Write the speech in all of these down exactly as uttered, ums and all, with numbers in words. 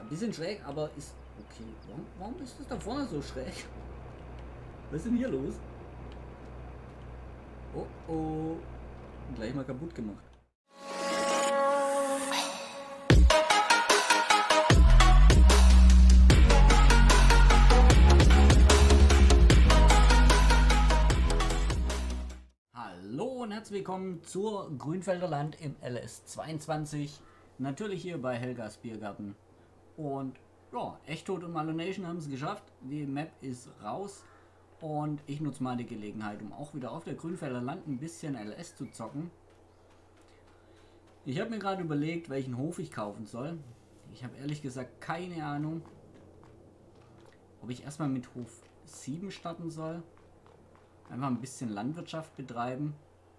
Bisschen schräg, aber ist okay. Warum, warum ist das da vorne so schräg? Was ist denn hier los? Oh oh. Gleich mal kaputt gemacht. Hallo und herzlich willkommen zur Grünfelder Land im L S zweiundzwanzig. Natürlich hier bei Helgas Biergarten. Und ja, Echtot und Malonation haben es geschafft. Die Map ist raus. Und ich nutze mal die Gelegenheit, um auch wieder auf der Grünfelder Land ein bisschen L S zu zocken. Ich habe mir gerade überlegt, welchen Hof ich kaufen soll. Ich habe ehrlich gesagt keine Ahnung, ob ich erstmal mit Hof sieben starten soll. Einfach ein bisschen Landwirtschaft betreiben.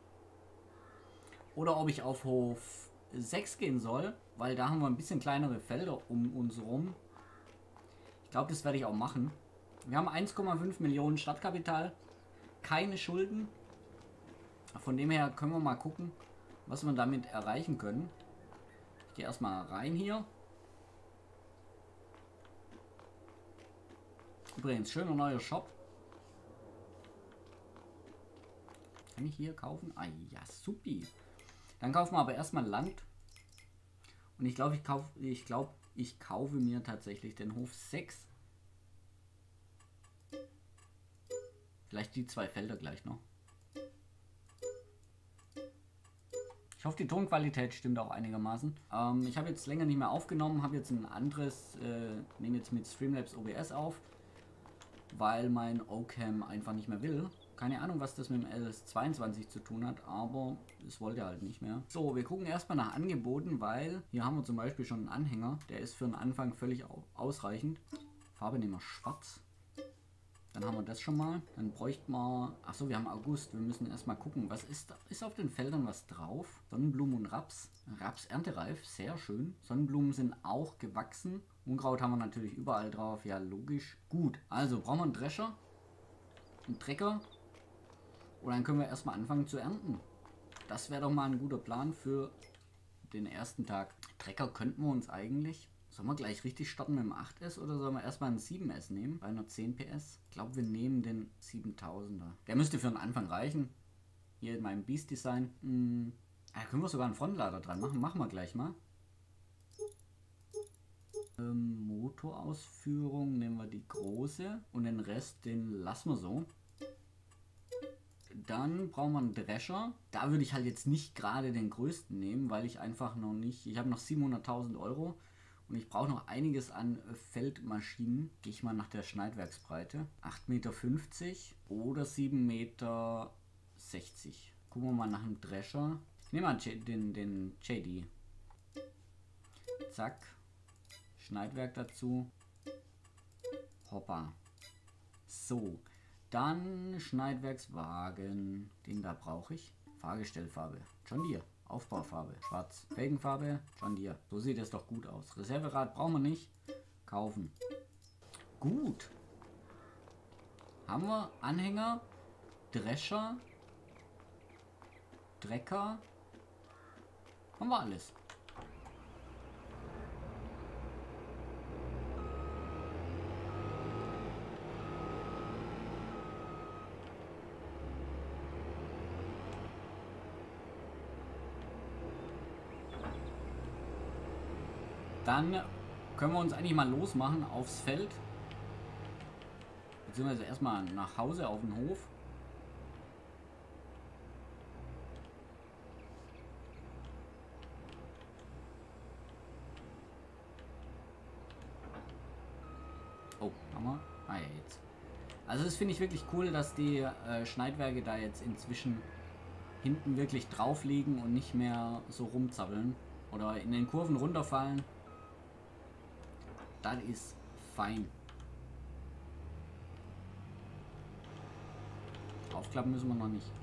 Oder ob ich auf Hof sechs gehen soll, weil da haben wir ein bisschen kleinere Felder um uns rum. Ich glaube, das werde ich auch machen. Wir haben eins Komma fünf Millionen Stadtkapital, keine Schulden. Von dem her können wir mal gucken, was wir damit erreichen können. Ich gehe erstmal rein hier. Übrigens, schöner neuer Shop. Kann ich hier kaufen? Ah ja, supi. Dann kaufen wir aber erstmal Land. Und ich glaube, ich kaufe, ich glaube, ich kaufe mir tatsächlich den Hof sechs. Vielleicht die zwei Felder gleich noch. Ich hoffe, die Tonqualität stimmt auch einigermaßen. Ähm, ich habe jetzt länger nicht mehr aufgenommen, habe jetzt ein anderes, äh, nehme jetzt mit Streamlabs O B S auf, weil mein Ocam einfach nicht mehr will. Keine Ahnung, was das mit dem L S zweiundzwanzig zu tun hat, aber es wollte halt nicht mehr. So, wir gucken erstmal nach Angeboten, weil hier haben wir zum Beispiel schon einen Anhänger, der ist für den Anfang völlig ausreichend. Farbe nehmen wir schwarz. Dann haben wir das schon mal. Dann bräuchten wir... Achso, wir haben August. Wir müssen erstmal gucken, was ist, ist auf den Feldern was drauf? Sonnenblumen und Raps. Raps erntereif, sehr schön. Sonnenblumen sind auch gewachsen. Unkraut haben wir natürlich überall drauf. Ja, logisch. Gut, also brauchen wir einen Drescher, einen Trecker. Und dann können wir erstmal anfangen zu ernten. Das wäre doch mal ein guter Plan für den ersten Tag. Trecker könnten wir uns eigentlich... Sollen wir gleich richtig starten mit dem acht S oder sollen wir erstmal einen sieben S nehmen? dreihundertzehn P S. Ich glaube, wir nehmen den siebentausender. Der müsste für den Anfang reichen. Hier in meinem Beast Design. Hm. Da können wir sogar einen Frontlader dran machen. Machen wir gleich mal. Ähm, Motorausführung nehmen wir die große. Und den Rest, den lassen wir so. Dann brauchen wir einen Drescher. Da würde ich halt jetzt nicht gerade den größten nehmen, weil ich einfach noch nicht... Ich habe noch siebenhunderttausend Euro. Und ich brauche noch einiges an Feldmaschinen. Gehe ich mal nach der Schneidwerksbreite. acht Meter fünfzig oder sieben Meter sechzig. Gucken wir mal nach dem Drescher. Ich nehme mal den, den J D. Zack. Schneidwerk dazu. Hoppa. So. Dann Schneidwerkswagen. Den da brauche ich. Fahrgestellfarbe. John Deere. Aufbaufarbe, schwarz. Felgenfarbe, John Deere. So sieht es doch gut aus. Reserverad brauchen wir nicht. Kaufen. Gut. Haben wir Anhänger, Drescher, Trecker. Haben wir alles. Dann können wir uns eigentlich mal losmachen aufs Feld. Beziehungsweise erstmal nach Hause auf den Hof. Oh, haben wir? Ah ja, jetzt. Also das finde ich wirklich cool, dass die äh, Schneidwerke da jetzt inzwischen hinten wirklich drauf liegen und nicht mehr so rumzappeln. Oder in den Kurven runterfallen. Das ist fein. Aufklappen müssen wir noch nicht.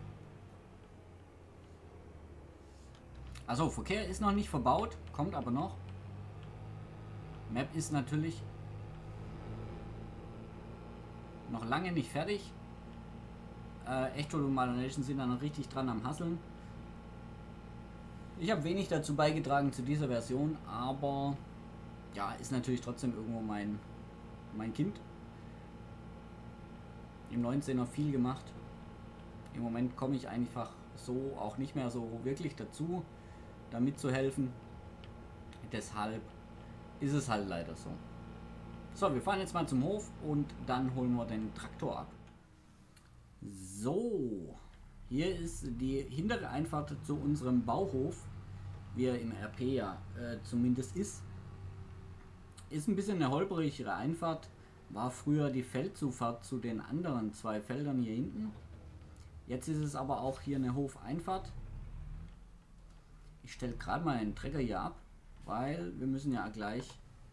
Also Verkehr ist noch nicht verbaut, kommt aber noch. Map ist natürlich noch lange nicht fertig. Äh, Echtot und Malonation sind da noch richtig dran am Hasseln. Ich habe wenig dazu beigetragen zu dieser Version, aber ja, ist natürlich trotzdem irgendwo mein, mein Kind. Im neunzehner viel gemacht. Im Moment komme ich einfach so auch nicht mehr so wirklich dazu, da mitzuhelfen. Deshalb ist es halt leider so. So, wir fahren jetzt mal zum Hof und dann holen wir den Traktor ab. So, hier ist die hintere Einfahrt zu unserem Bauhof, wie er im R P ja äh, zumindest ist. Ist ein bisschen eine holperigere Einfahrt. War früher die Feldzufahrt zu den anderen zwei Feldern hier hinten. Jetzt ist es aber auch hier eine Hofeinfahrt. Ich stelle gerade mal den Trecker hier ab, weil wir müssen ja gleich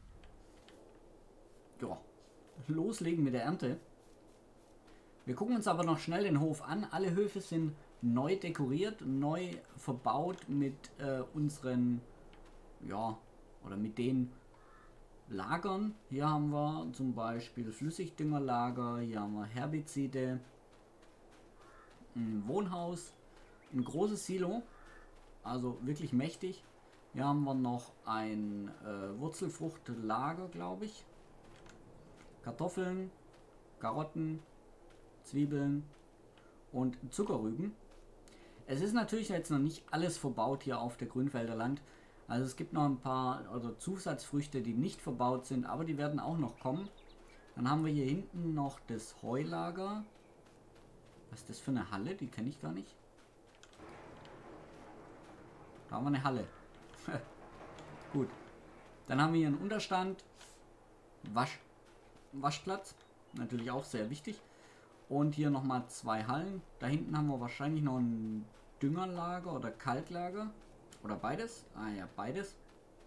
ja, loslegen mit der Ernte. Wir gucken uns aber noch schnell den Hof an. Alle Höfe sind neu dekoriert, neu verbaut mit äh, unseren, ja, oder mit den Lagern. Hier haben wir zum Beispiel Flüssigdüngerlager, hier haben wir Herbizide, ein Wohnhaus, ein großes Silo, also wirklich mächtig. Hier haben wir noch ein äh, Wurzelfruchtlager, glaube ich. Kartoffeln, Karotten, Zwiebeln und Zuckerrüben. Es ist natürlich jetzt noch nicht alles verbaut hier auf der Grünfelder Land. Also es gibt noch ein paar oder Zusatzfrüchte, die nicht verbaut sind, aber die werden auch noch kommen. Dann haben wir hier hinten noch das Heulager. Was ist das für eine Halle? Die kenne ich gar nicht. Da haben wir eine Halle. Gut. Dann haben wir hier einen Unterstand. Wasch, Waschplatz. Natürlich auch sehr wichtig. Und hier nochmal zwei Hallen. Da hinten haben wir wahrscheinlich noch ein Düngerlager oder Kalklager. Oder beides. Ah ja, beides.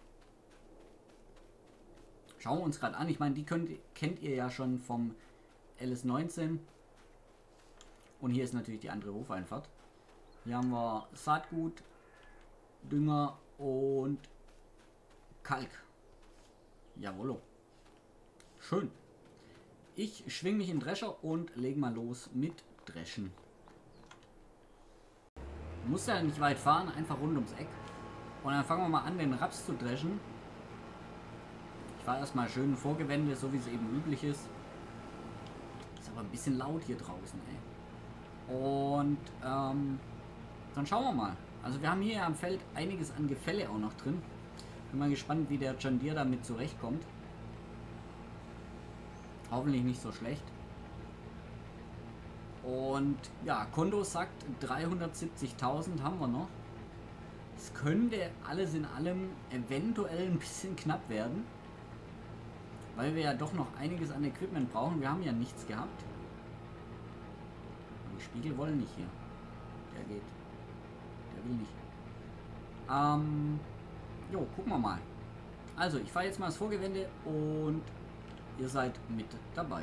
Schauen wir uns gerade an. Ich meine, die könnt, kennt ihr ja schon vom L S neunzehn. Und hier ist natürlich die andere Hofeinfahrt. Hier haben wir Saatgut, Dünger und Kalk. Jawollo. Schön. Ich schwing mich in den Drescher und lege mal los mit Dreschen. Muss ja nicht weit fahren, einfach rund ums Eck. Und dann fangen wir mal an, den Raps zu dreschen. Ich fahre erstmal schön Vorgewände, so wie es eben üblich ist. Ist aber ein bisschen laut hier draußen, ey. Und ähm, dann schauen wir mal. Also wir haben hier am Feld einiges an Gefälle auch noch drin. Bin mal gespannt, wie der John Deere damit zurechtkommt. Hoffentlich nicht so schlecht. Und ja, Konto sagt dreihundertsiebzigtausend haben wir noch. Es könnte alles in allem eventuell ein bisschen knapp werden. Weil wir ja doch noch einiges an Equipment brauchen. Wir haben ja nichts gehabt. Die Spiegel wollen nicht hier. Der geht. Der will nicht. Ähm, jo, gucken wir mal. Also, ich fahre jetzt mal das Vorgewende und ihr seid mit dabei.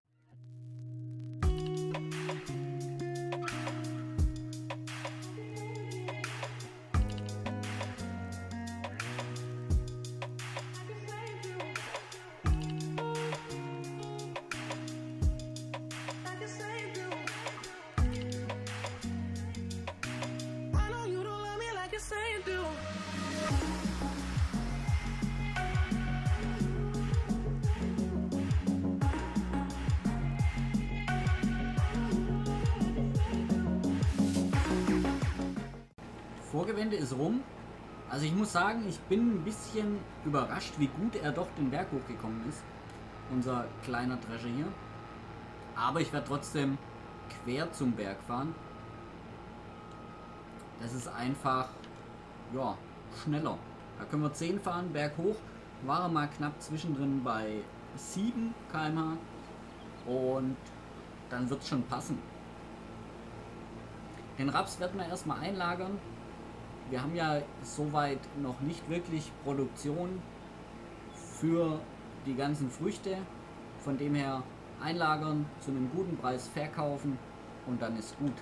Vorgewende ist rum. Also ich muss sagen, ich bin ein bisschen überrascht, wie gut er doch den Berg hochgekommen ist. Unser kleiner Drescher hier. Aber ich werde trotzdem quer zum Berg fahren. Das ist einfach, ja, schneller. Da können wir zehn fahren, Berg hoch. War er mal knapp zwischendrin bei sieben Kilometer pro Stunde. Und dann wird es schon passen. Den Raps werden wir erstmal einlagern. Wir haben ja soweit noch nicht wirklich Produktion für die ganzen Früchte. Von dem her einlagern, zu einem guten Preis verkaufen und dann ist gut.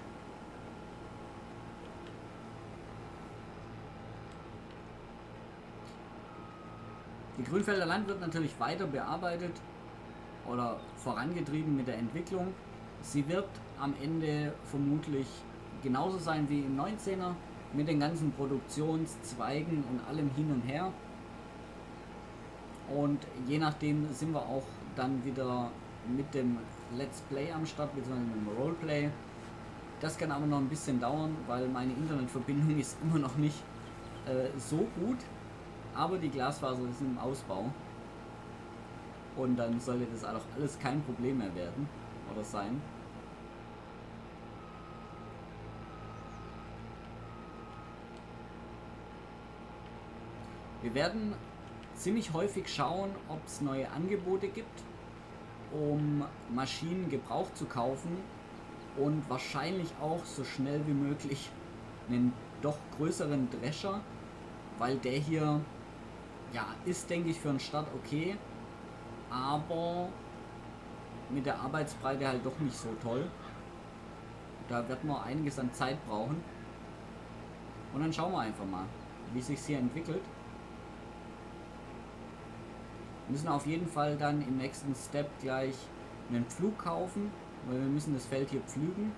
Die Grünfelder Land wird natürlich weiter bearbeitet oder vorangetrieben mit der Entwicklung. Sie wird am Ende vermutlich genauso sein wie im neunzehner. Mit den ganzen Produktionszweigen und allem hin und her. Und je nachdem sind wir auch dann wieder mit dem Let's Play am Start, beziehungsweise mit dem Roleplay. Das kann aber noch ein bisschen dauern, weil meine Internetverbindung ist immer noch nicht äh, so gut. Aber die Glasfaser ist im Ausbau. Und dann sollte das auch alles kein Problem mehr werden oder sein. Wir werden ziemlich häufig schauen, ob es neue Angebote gibt, um Maschinen gebraucht zu kaufen und wahrscheinlich auch so schnell wie möglich einen doch größeren Drescher, weil der hier, ja, ist, denke ich, für einen Start okay, aber mit der Arbeitsbreite halt doch nicht so toll. Da wird man einiges an Zeit brauchen. Und dann schauen wir einfach mal, wie sich hier entwickelt. Wir müssen auf jeden Fall dann im nächsten Step gleich einen Pflug kaufen, weil wir müssen das Feld hier pflügen.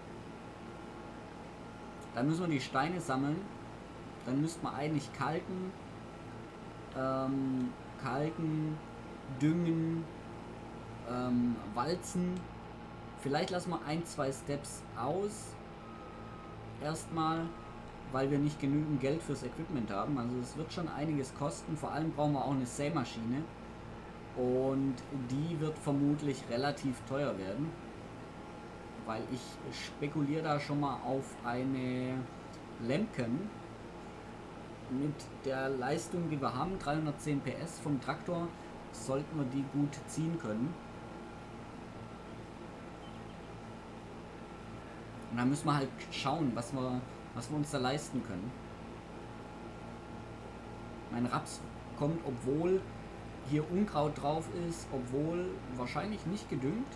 Dann müssen wir die Steine sammeln. Dann müsste man eigentlich kalken, ähm, kalken, düngen, ähm, walzen. Vielleicht lassen wir ein, zwei Steps aus. Erstmal, weil wir nicht genügend Geld fürs Equipment haben. Also es wird schon einiges kosten. Vor allem brauchen wir auch eine Sämaschine. Und die wird vermutlich relativ teuer werden. Weil ich spekuliere da schon mal auf eine Lemken. Mit der Leistung, die wir haben, dreihundertzehn P S vom Traktor, sollten wir die gut ziehen können. Und dann müssen wir halt schauen, was wir, was wir uns da leisten können. Mein Raps kommt, obwohl hier Unkraut drauf ist, obwohl wahrscheinlich nicht gedüngt.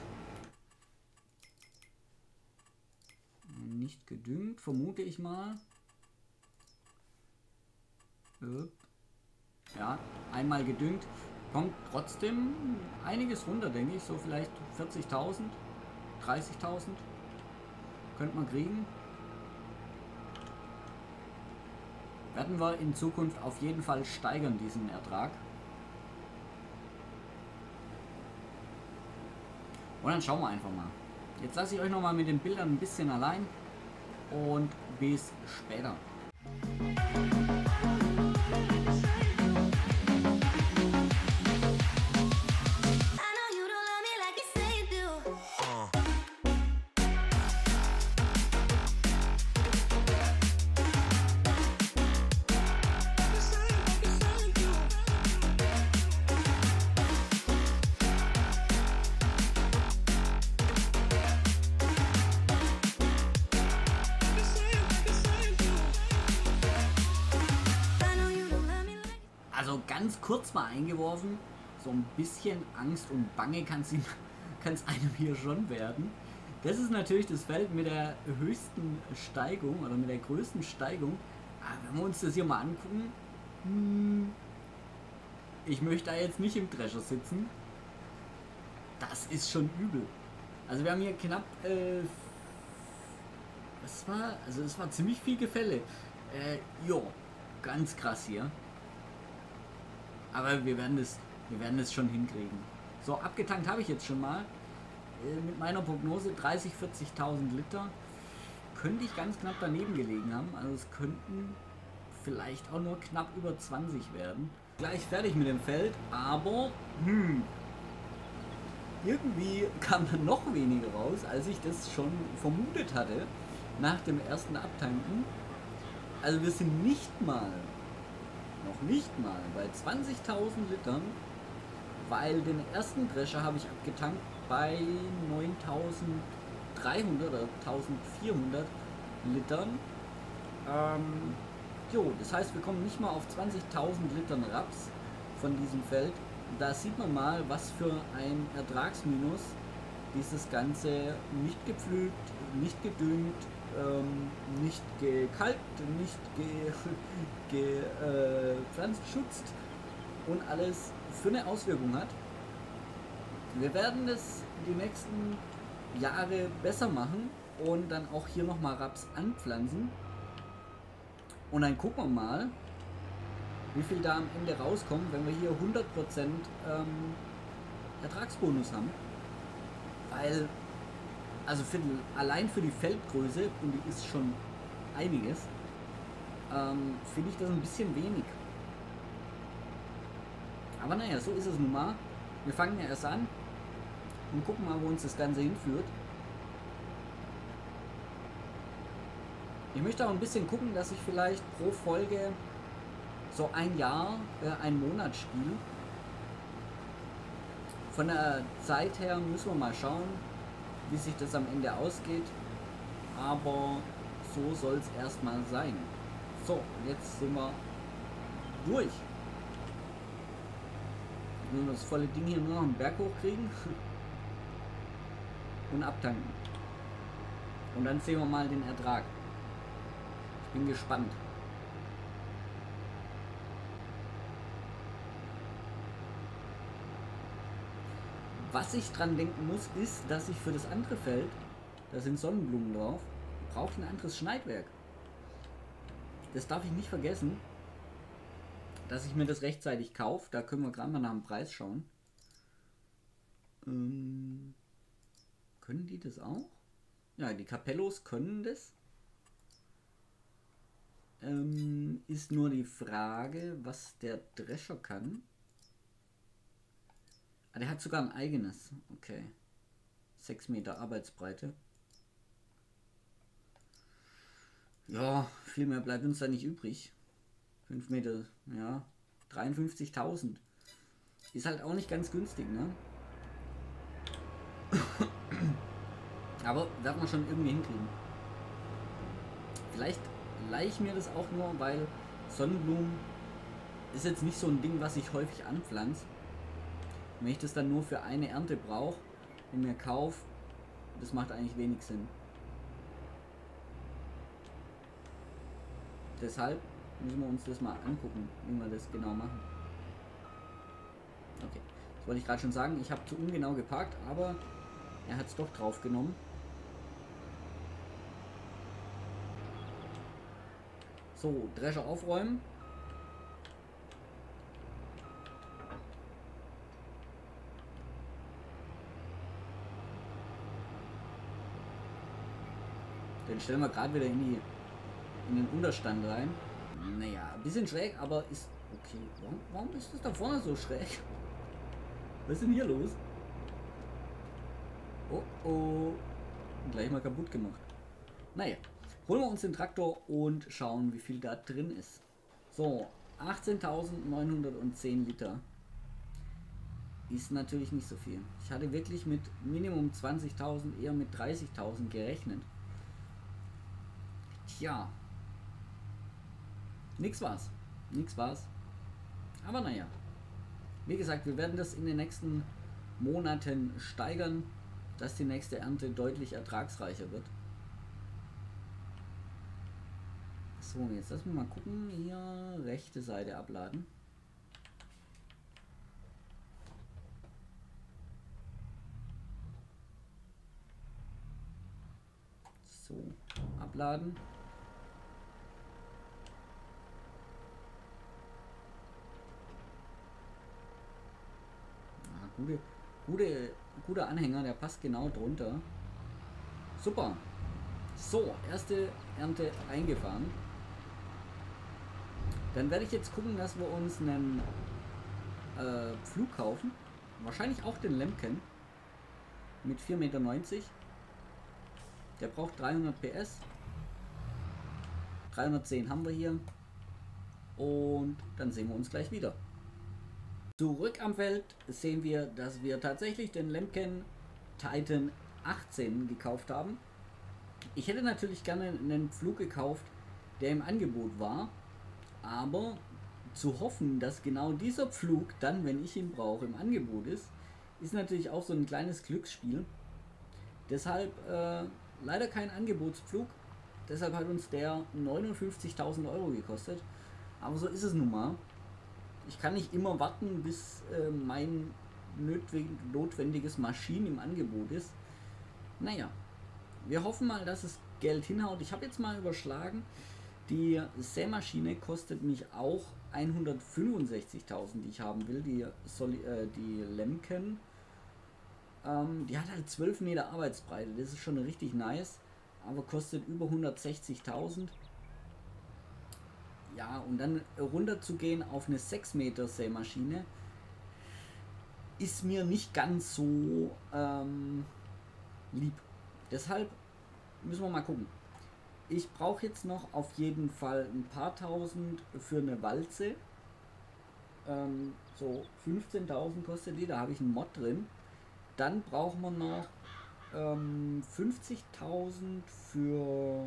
Nicht gedüngt, vermute ich mal. Ja, einmal gedüngt. Kommt trotzdem einiges runter, denke ich. So vielleicht vierzigtausend, dreißigtausend. Könnte man kriegen. Werden wir in Zukunft auf jeden Fall steigern, diesen Ertrag. Und dann schauen wir einfach mal. Jetzt lasse ich euch noch mal mit den Bildern ein bisschen allein. Und bis später. Also ganz kurz mal eingeworfen, so ein bisschen Angst und Bange kann es einem hier schon werden. Das ist natürlich das Feld mit der höchsten Steigung oder mit der größten Steigung. Aber wenn wir uns das hier mal angucken, hm, ich möchte da jetzt nicht im Drescher sitzen. Das ist schon übel. Also wir haben hier knapp, äh, das war, also es war ziemlich viel Gefälle. Äh, jo, ganz krass hier. Aber wir werden das, wir werden das schon hinkriegen. So, abgetankt habe ich jetzt schon mal. Äh, mit meiner Prognose dreißigtausend, vierzigtausend Liter. Könnte ich ganz knapp daneben gelegen haben. Also es könnten vielleicht auch nur knapp über zwanzig werden. Gleich fertig mit dem Feld, aber hm, irgendwie kam dann noch weniger raus, als ich das schon vermutet hatte nach dem ersten Abtanken. Also wir sind nicht mal Noch nicht mal bei zwanzigtausend Litern, weil den ersten Drescher habe ich abgetankt bei neuntausenddreihundert oder eintausendvierhundert Litern. Ähm, jo, das heißt, wir kommen nicht mal auf zwanzigtausend Litern Raps von diesem Feld. Da sieht man mal, was für ein Ertragsminus dieses Ganze nicht gepflügt, nicht gedüngt, ähm, nicht gekalkt, nicht gepflanzenschutzt äh, und alles für eine Auswirkung hat. Wir werden das die nächsten Jahre besser machen und dann auch hier nochmal Raps anpflanzen. Und dann gucken wir mal, wie viel da am Ende rauskommt, wenn wir hier hundert Prozent ähm, Ertragsbonus haben. Weil, also für, allein für die Feldgröße, und die ist schon einiges, ähm, finde ich das ein bisschen wenig. Aber naja, so ist es nun mal. Wir fangen ja erst an und gucken mal, wo uns das Ganze hinführt. Ich möchte auch ein bisschen gucken, dass ich vielleicht pro Folge so ein Jahr, äh, einen Monat spiele. Von der Zeit her müssen wir mal schauen, wie sich das am Ende ausgeht. Aber so soll es erstmal sein. So, jetzt sind wir durch. Nur das volle Ding hier nur noch einen Berg hochkriegen und abtanken. Und dann sehen wir mal den Ertrag. Ich bin gespannt. Was ich dran denken muss, ist, dass ich für das andere Feld, da sind Sonnenblumen drauf, brauche ein anderes Schneidwerk. Das darf ich nicht vergessen, dass ich mir das rechtzeitig kaufe. Da können wir gerade mal nach dem Preis schauen. Ähm, können die das auch? Ja, die Capellos können das. Ähm, ist nur die Frage, was der Drescher kann. Ah, der hat sogar ein eigenes. Okay. sechs Meter Arbeitsbreite. Ja, viel mehr bleibt uns da nicht übrig. fünf Meter, ja. dreiundfünfzigtausend. Ist halt auch nicht ganz günstig, ne? Aber werden wir schon irgendwie hinkriegen. Vielleicht leihe ich mir das auch nur, weil Sonnenblumen ist jetzt nicht so ein Ding, was ich häufig anpflanze. Wenn ich das dann nur für eine Ernte brauche und mir kaufe, das macht eigentlich wenig Sinn. Deshalb müssen wir uns das mal angucken, wie wir das genau machen. Okay, das wollte ich gerade schon sagen. Ich habe zu ungenau geparkt, aber er hat es doch drauf genommen. So, Drescher aufräumen. Den stellen wir gerade wieder in, die, in den Unterstand rein. Naja, ein bisschen schräg, aber ist okay. Warum, warum ist das da vorne so schräg? Was ist denn hier los? Oh oh. Gleich mal kaputt gemacht. Naja, holen wir uns den Traktor und schauen, wie viel da drin ist. So, achtzehntausendneunhundertzehn Liter. Ist natürlich nicht so viel. Ich hatte wirklich mit Minimum zwanzigtausend, eher mit dreißigtausend gerechnet. Tja. Nix war's. Nix war's. Aber naja. Wie gesagt, wir werden das in den nächsten Monaten steigern, dass die nächste Ernte deutlich ertragsreicher wird. So, jetzt lassen wir mal gucken. Hier rechte Seite abladen. So, abladen. Ah, gute, gute, guter Anhänger, der passt genau drunter. Super. So, erste Ernte eingefahren. Dann werde ich jetzt gucken, dass wir uns einen äh, Pflug kaufen. Wahrscheinlich auch den Lemken. Mit vier Meter neunzig. Der braucht dreihundert P S. dreihundertzehn haben wir hier. Und dann sehen wir uns gleich wieder. Zurück am Feld sehen wir, dass wir tatsächlich den Lemken Titan achtzehn gekauft haben. Ich hätte natürlich gerne einen Pflug gekauft, der im Angebot war. Aber zu hoffen, dass genau dieser Pflug dann, wenn ich ihn brauche, im Angebot ist, ist natürlich auch so ein kleines Glücksspiel. Deshalb äh, leider kein Angebotspflug. Deshalb hat uns der neunundfünfzigtausend Euro gekostet. Aber so ist es nun mal. Ich kann nicht immer warten, bis äh, mein notwendiges Maschinen im Angebot ist. Naja, wir hoffen mal, dass es Geld hinhaut. Ich habe jetzt mal überschlagen. Die Sämaschine kostet mich auch hundertfünfundsechzigtausend, die ich haben will, die, Soli äh, die Lemken. Ähm, die hat halt zwölf Meter Arbeitsbreite, das ist schon richtig nice, aber kostet über hundertsechzigtausend. Ja, und dann runter zu gehen auf eine sechs Meter Sämaschine ist mir nicht ganz so ähm, lieb. Deshalb müssen wir mal gucken. Ich brauche jetzt noch auf jeden Fall ein paar tausend für eine Walze. Ähm, so fünfzehntausend kostet die, da habe ich einen Mod drin. Dann brauchen wir noch ähm, fünfzigtausend für...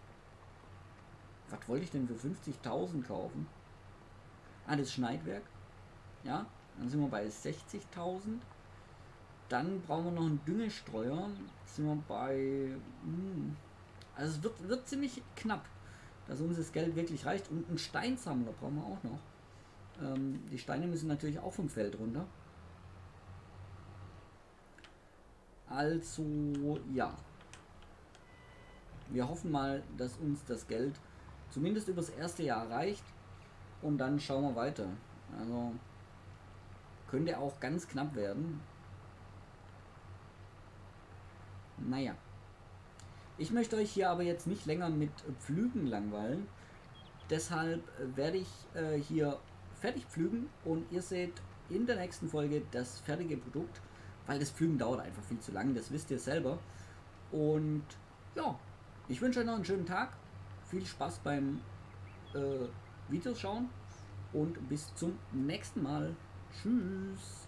Was wollte ich denn für fünfzigtausend kaufen? Ah, das Schneidwerk. Ja, dann sind wir bei sechzigtausend. Dann brauchen wir noch einen Düngestreuer. Sind wir bei... Hm, also es wird, wird ziemlich knapp, dass uns das Geld wirklich reicht. Und einen Steinsammler brauchen wir auch noch. Ähm, die Steine müssen natürlich auch vom Feld runter. Also, ja. Wir hoffen mal, dass uns das Geld zumindest übers erste Jahr reicht. Und dann schauen wir weiter. Also, könnte auch ganz knapp werden. Naja. Ich möchte euch hier aber jetzt nicht länger mit Pflügen langweilen. Deshalb werde ich äh, hier fertig pflügen und ihr seht in der nächsten Folge das fertige Produkt, weil das Pflügen dauert einfach viel zu lang, das wisst ihr selber. Und ja, ich wünsche euch noch einen schönen Tag, viel Spaß beim äh, Videos schauen und bis zum nächsten Mal. Tschüss.